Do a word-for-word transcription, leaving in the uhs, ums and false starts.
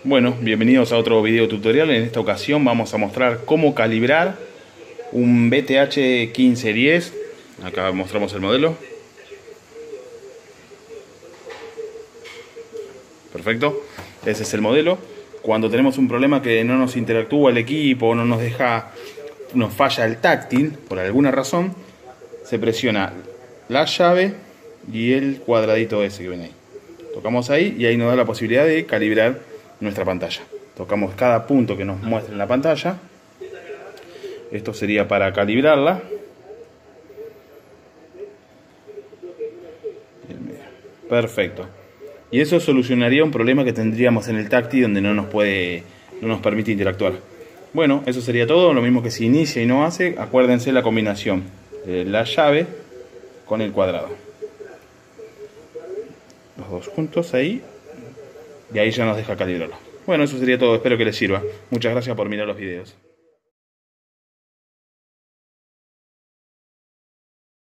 Bueno, bienvenidos a otro video tutorial. En esta ocasión vamos a mostrar cómo calibrar un B T H quince diez. Acá mostramos el modelo. Perfecto, ese es el modelo. Cuando tenemos un problema que no nos interactúa el equipo, no nos deja, nos falla el táctil por alguna razón, se presiona la llave y el cuadradito ese que ven ahí. Tocamos ahí y ahí nos da la posibilidad de calibrar nuestra pantalla. Tocamos cada punto que nos muestra en la pantalla. Esto sería para calibrarla. Perfecto. Y eso solucionaría un problema que tendríamos en el táctil donde no nos puede, no nos permite interactuar. Bueno, eso sería todo. Lo mismo que si inicia y no hace, acuérdense la combinación de la llave con el cuadrado. Los dos juntos ahí. Y ahí ya nos deja calibrarlo. Bueno, eso sería todo. Espero que les sirva. Muchas gracias por mirar los videos.